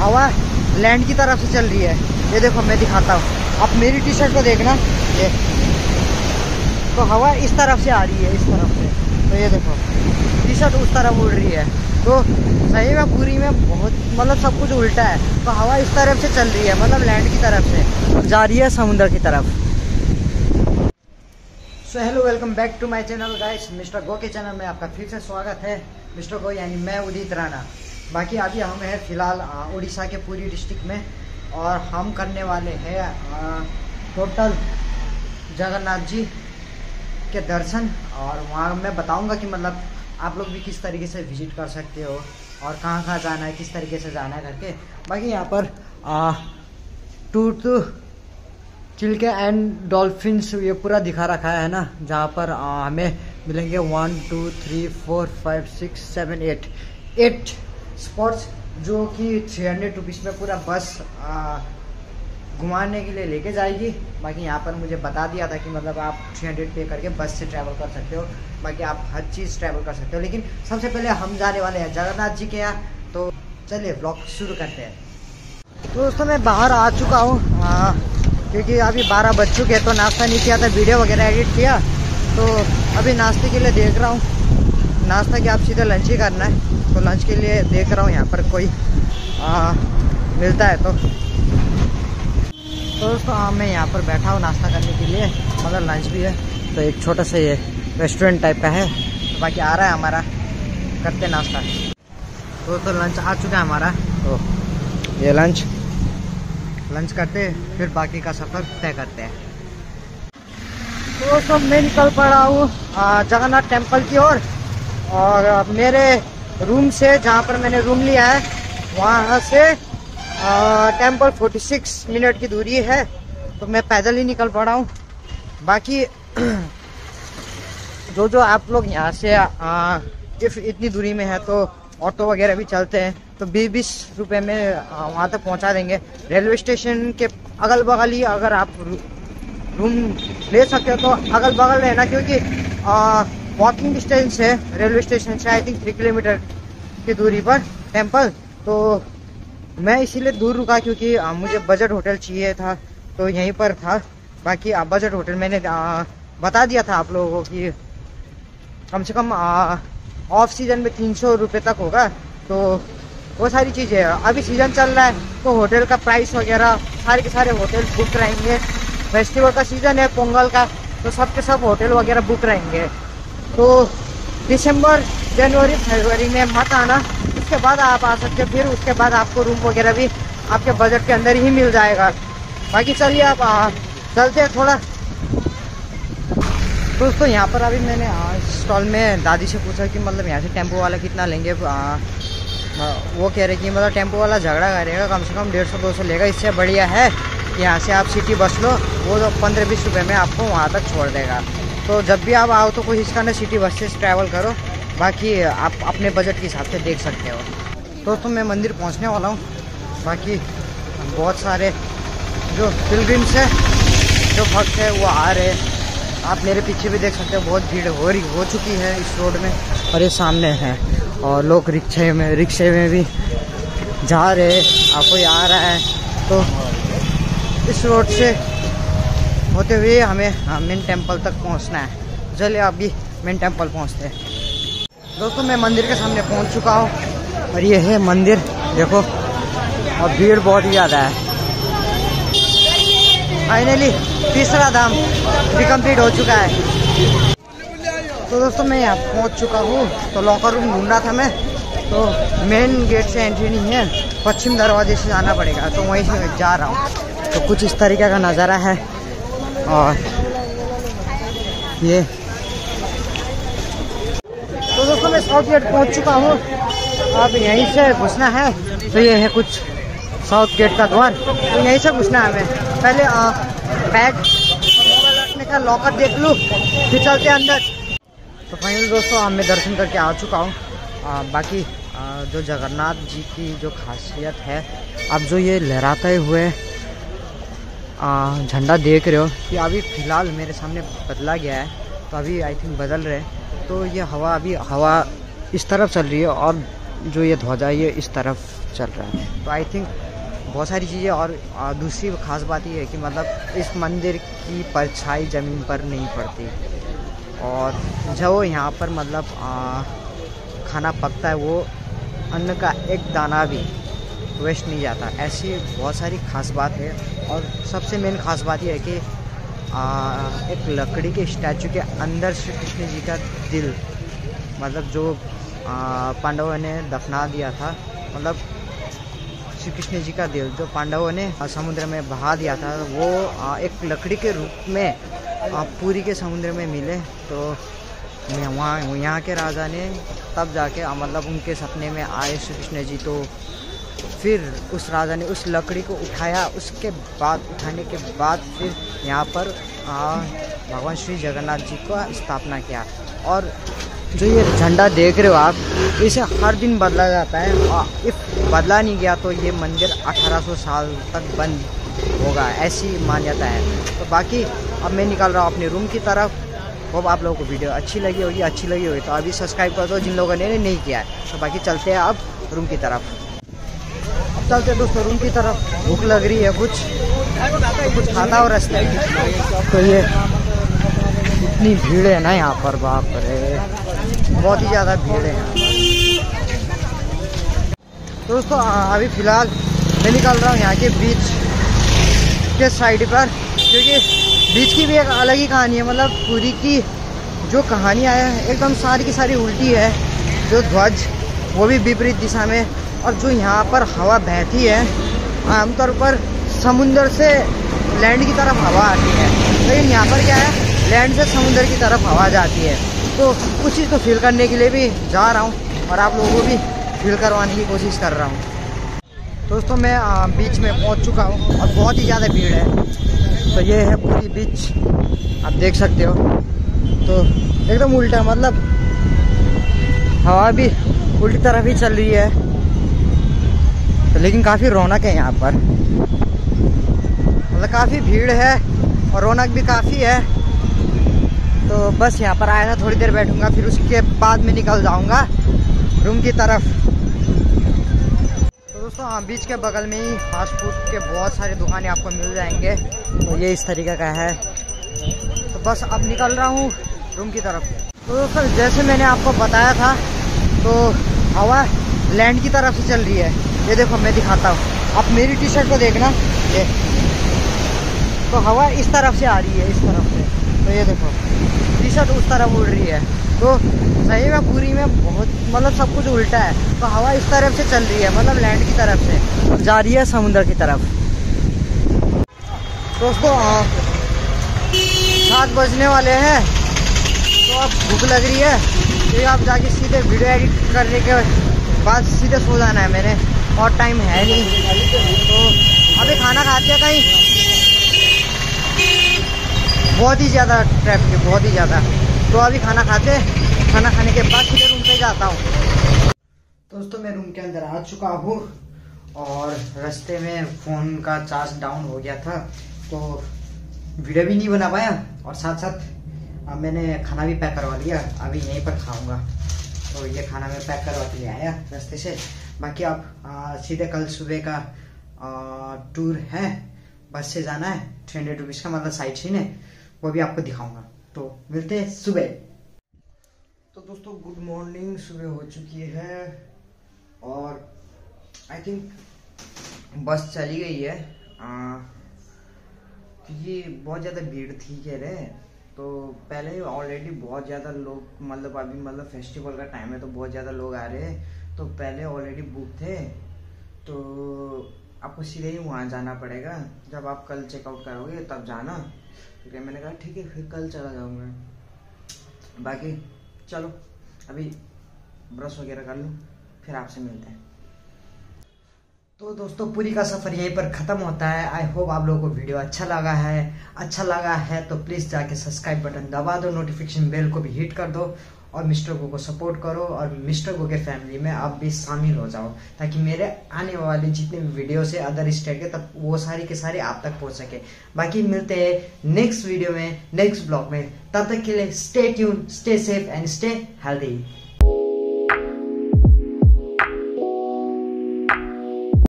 हवा लैंड की तरफ से चल रही है। ये देखो मैं दिखाता हूँ, आप मेरी टी शर्ट को देखना, ये तो हवा इस तरफ से आ रही है, इस तरफ से। तो ये देखो टी शर्ट उस तरफ उड़ रही है। तो सही में पूरी में बहुत मतलब सब कुछ उल्टा है। तो हवा इस तरफ से चल रही है, मतलब लैंड की तरफ से जा रही है समुद्र की तरफ। So hello, welcome back to my channel guys. Mister go के चैनल में आपका फिर से स्वागत है। मिस्टर गो यानी मैं उदित राणा। बाकी अभी हम हैं फिलहाल उड़ीसा के पुरी डिस्ट्रिक्ट में, और हम करने वाले हैं टोटल जगन्नाथ जी के दर्शन। और वहाँ मैं बताऊंगा कि मतलब आप लोग भी किस तरीके से विजिट कर सकते हो और कहाँ कहाँ जाना है, किस तरीके से जाना है करके। बाकी यहाँ पर टू चिल्के एंड डॉल्फिन्स ये पूरा दिखा रखा है ना, जहाँ पर हमें मिलेंगे 1 2 3 4 5 6 7 8 स्पॉट्स, जो कि 300 रुपीज़ में पूरा बस घुमाने के लिए लेके जाएगी। बाकी यहाँ पर मुझे बता दिया था कि मतलब आप 300 पे करके बस से ट्रैवल कर सकते हो, बाकी आप हर चीज़ ट्रैवल कर सकते हो। लेकिन सबसे पहले हम जाने वाले हैं जगन्नाथ जी के यहाँ, तो चलिए ब्लॉग शुरू करते हैं। तो दोस्तों मैं बाहर आ चुका हूँ क्योंकि अभी 12 बज चुके हैं, तो नाश्ता नहीं किया था, वीडियो वगैरह एडिट किया। तो अभी नाश्ते के लिए देख रहा हूँ, नाश्ता कि आप सीधे लंच ही करना है, तो लंच के लिए देख रहा हूँ यहाँ पर कोई मिलता है। तो दोस्तों मैं यहाँ पर बैठा हूँ नाश्ता करने के लिए, मतलब लंच भी है। तो एक छोटा सा ये रेस्टोरेंट टाइप का है। तो बाकी आ रहा है हमारा, करते नाश्ता। तो लंच आ चुका है हमारा, तो ये लंच करते फिर बाकी का सफ़र तय करते हैं। तो दोस्तों मैं निकल पड़ा हूँ जगन्नाथ टेम्पल की ओर, और मेरे रूम से जहाँ पर मैंने रूम लिया है वहाँ से टेम्पल 46 मिनट की दूरी है। तो मैं पैदल ही निकल पड़ा हूँ। बाकी जो आप लोग यहाँ से इफ इतनी दूरी में है तो ऑटो वगैरह भी चलते हैं, तो 20 रुपये में वहाँ तक पहुँचा देंगे। रेलवे स्टेशन के अगल बगल ही अगर आप रूम ले सकते हो तो अगल बगल रहना, क्योंकि वॉकिंग डिस्टेंस है रेलवे स्टेशन से, आई थिंक 3 किलोमीटर की दूरी पर टेम्पल। तो मैं इसीलिए दूर रुका क्योंकि मुझे बजट होटल चाहिए था, तो यहीं पर था। बाकी बजट होटल मैंने बता दिया था आप लोगों को कि कम से कम ऑफ सीजन में 300 रुपये तक होगा। तो वो सारी चीज़ें अभी सीज़न चल रहा है, तो होटल का प्राइस वगैरह सारे के सारे होटल बुक रहेंगे। फेस्टिवल का सीज़न है पोंगल का, तो सब के सब होटल वगैरह बुक रहेंगे। तो दिसंबर जनवरी फरवरी में मत आना, उसके बाद आप आ सकते हो। फिर उसके बाद आपको रूम वगैरह भी आपके बजट के अंदर ही मिल जाएगा। बाकी चलिए आप चलते हैं थोड़ा। दोस्तों यहाँ पर अभी मैंने स्टॉल में दादी से पूछा कि मतलब यहाँ से टेम्पो वाला कितना लेंगे। वो कह रहे कि मतलब टेम्पो वाला झगड़ा करेगा, कम से कम 150-200 लेगा। इससे बढ़िया है कि यहाँ से आप सिटी बस लो, वो तो 15-20 रुपये में आपको वहाँ तक छोड़ देगा। तो जब भी आप आओ तो कोशिश करना सिटी बस से ट्रैवल करो, बाकी आप अपने बजट के हिसाब से देख सकते हो। दोस्तों मैं मंदिर पहुँचने वाला हूँ। बाकी बहुत सारे जो पिलग्रिम्स है, जो भक्त है वो आ रहे हैं। आप मेरे पीछे भी देख सकते हो, बहुत भीड़ हो चुकी है इस रोड में, और ये सामने है। और लोग रिक्शे में भी जा रहे हैं, कोई आ रहा है। तो इस रोड से होते हुए हमें मेन टेम्पल तक पहुंचना है। चलिए अभी मेन टेम्पल पहुंचते हैं। दोस्तों मैं मंदिर के सामने पहुंच चुका हूं, और ये है मंदिर, देखो, और भीड़ बहुत ही ज़्यादा है। फाइनली तीसरा धाम भी कंप्लीट हो चुका है। तो दोस्तों मैं यहाँ पहुँच चुका हूँ। तो लॉकर रूम ढूंढ रहा था मैं, तो मेन गेट से एंट्री नहीं है, पश्चिम दरवाजे से जाना पड़ेगा, तो वहीं से जा रहा हूँ। तो कुछ इस तरीके का नज़ारा है। और ये तो दोस्तों मैं साउथ गेट पहुँच चुका हूँ। अब यहीं से घुसना है। तो ये है कुछ साउथ गेट का द्वार, तो यहीं से घुसना है हमें। पहले बैग रखने का लॉकर देख लूँ, फिर चलते हैं अंदर। तो फाइनल दोस्तों मैं दर्शन करके आ चुका हूँ। बाकी जो जगन्नाथ जी की जो खासियत है, अब जो ये लहराते हुए झंडा देख रहे हो, कि अभी फ़िलहाल मेरे सामने बदला गया है, तो अभी आई थिंक बदल रहे हैं। तो ये हवा इस तरफ चल रही है, और जो ये ध्वजा ये इस तरफ चल रहा है। तो आई थिंक बहुत सारी चीज़ें। और दूसरी ख़ास बात ये है कि मतलब इस मंदिर की परछाई ज़मीन पर नहीं पड़ती, और जो यहाँ पर मतलब खाना पकता है वो अन्न का एक दाना भी वेस्ट नहीं जाता। ऐसी बहुत सारी ख़ास बात है। और सबसे मेन ख़ास बात यह है कि एक लकड़ी के स्टैचू के अंदर श्री कृष्ण जी का दिल, मतलब जो पांडवों ने दफना दिया था, मतलब श्री कृष्ण जी का दिल जो पांडवों ने समुद्र में बहा दिया था, वो एक लकड़ी के रूप में पुरी के समुद्र में मिले। तो यहाँ के राजा ने तब जाके मतलब उनके सपने में आए श्री कृष्ण जी, तो फिर उस राजा ने उस लकड़ी को उठाया। उसके बाद उठाने के बाद फिर यहाँ पर भगवान श्री जगन्नाथ जी का स्थापना किया। और जो ये झंडा देख रहे हो आप, इसे हर दिन बदला जाता है, और इफ़ बदला नहीं गया तो ये मंदिर 1800 साल तक बंद होगा, ऐसी मान्यता है। तो बाकी अब मैं निकल रहा हूँ अपने रूम की तरफ। होप आप लोगों को वीडियो अच्छी लगी होगी तो अभी सब्सक्राइब कर दो जिन लोगों ने नहीं किया है। तो बाकी चलते हैं अब रूम की तरफ। अब चलते हैं दोस्तों रूम की तरफ। भूख लग रही है, कुछ खाता हो रास्ते में। तो ये इतनी भीड़ है ना यहाँ पर, बाप रे, बहुत ही ज़्यादा भीड़ है यहाँ पर। दोस्तों अभी फ़िलहाल मैं निकल रहा हूँ यहाँ के बीच के साइड पर, क्योंकि बीच की भी एक अलग ही कहानी है। मतलब पूरी की जो कहानियाँ है एकदम सारी की सारी उल्टी है। जो ध्वज वो भी विपरीत दिशा में, और जो यहाँ पर हवा बहती है आमतौर पर समुंदर से लैंड की तरफ हवा आती है, लेकिन यहाँ पर क्या है, लैंड से समुंदर की तरफ हवा जाती है। तो उस चीज़ को फील करने के लिए भी जा रहा हूँ और आप लोगों को भी फील करवाने की कोशिश कर रहा हूँ। दोस्तों मैं बीच में पहुँच चुका हूँ और बहुत ही ज़्यादा भीड़ है। तो ये है पूरी बीच, आप देख सकते हो। तो एकदम उल्टा, मतलब हवा भी उल्टी तरफ ही चल रही है। तो लेकिन काफ़ी रौनक है यहाँ पर, मतलब काफ़ी भीड़ है और रौनक भी काफ़ी है। तो बस यहाँ पर आया था, थोड़ी देर बैठूंगा, फिर उसके बाद में निकल जाऊंगा रूम की तरफ। तो दोस्तों बीच के बगल में ही फास्ट फूड के बहुत सारी दुकानें आपको मिल जाएंगे। तो ये इस तरीके का है। तो बस अब निकल रहा हूँ रूम की तरफ। तो दोस्तों जैसे मैंने आपको बताया था, तो हवा लैंड की तरफ से चल रही है। ये देखो मैं दिखाता हूँ, आप मेरी टी शर्ट को देखना, ये तो हवा इस तरफ से आ रही है, इस तरफ से। तो ये देखो टी शर्ट उस तरफ उड़ रही है। तो सही में पूरी में बहुत मतलब सब कुछ उल्टा है। तो हवा इस तरफ से चल रही है, मतलब लैंड की तरफ से जा रही है समुद्र की तरफ। दोस्तों 7 बजने वाले हैं, तो अब भूख लग रही है। तो आप जाके सीधे वीडियो एडिट करने के बाद सीधे सो जाना है मैंने, और टाइम है नहीं। तो अभी खाना खाते हैं कहीं, बहुत ही ज़्यादा ट्रैफिक है, बहुत ही ज़्यादा। तो अभी खाना खाने के बाद सीधे रूम पे जाता हूँ। दोस्तों मैं रूम के अंदर आ चुका हूँ और रास्ते में फ़ोन का चार्ज डाउन हो गया था, तो वीडियो भी नहीं बना पाया। और साथ साथ मैंने खाना भी पैक करवा लिया, अभी यहीं पर खाऊंगा। तो ये खाना मैं पैक करवा के ले आया रास्ते से। बाकी आप सीधे कल सुबह का टूर है, बस से जाना है 300 रुपीज़ का, मतलब साइट सीन है, वो भी आपको दिखाऊंगा। तो मिलते हैं सुबह। तो दोस्तों गुड मॉर्निंग, सुबह हो चुकी है और आई थिंक बस चली गई है, क्योंकि बहुत ज़्यादा भीड़ थी कह रहे। तो पहले ऑलरेडी बहुत ज़्यादा लोग, मतलब अभी मतलब फेस्टिवल का टाइम है तो बहुत ज़्यादा लोग आ रहे हैं। तो पहले ऑलरेडी बुक थे, तो आपको सीधे ही वहाँ जाना पड़ेगा। जब आप कल चेकआउट करोगे तब जाना। क्योंकि मैंने कहा ठीक है फिर कल चला जाऊँगा। बाकी चलो अभी ब्रश वगैरह कर लूँ, फिर आपसे मिलते हैं। तो दोस्तों पूरी का सफ़र यहीं पर ख़त्म होता है। आई होप आप लोगों को वीडियो अच्छा लगा है तो प्लीज़ जाके सब्सक्राइब बटन दबा दो, नोटिफिकेशन बेल को भी हिट कर दो और मिस्टर गो को सपोर्ट करो और मिस्टर गो के फैमिली में आप भी शामिल हो जाओ, ताकि मेरे आने वाले जितने भी वीडियो है अदर स्टेट के, तब वो सारी के सारे आप तक पहुंच सके। बाकी मिलते हैं नेक्स्ट वीडियो में, नेक्स्ट ब्लॉग में। तब तक के लिए stay tune, stay safe and stay healthy.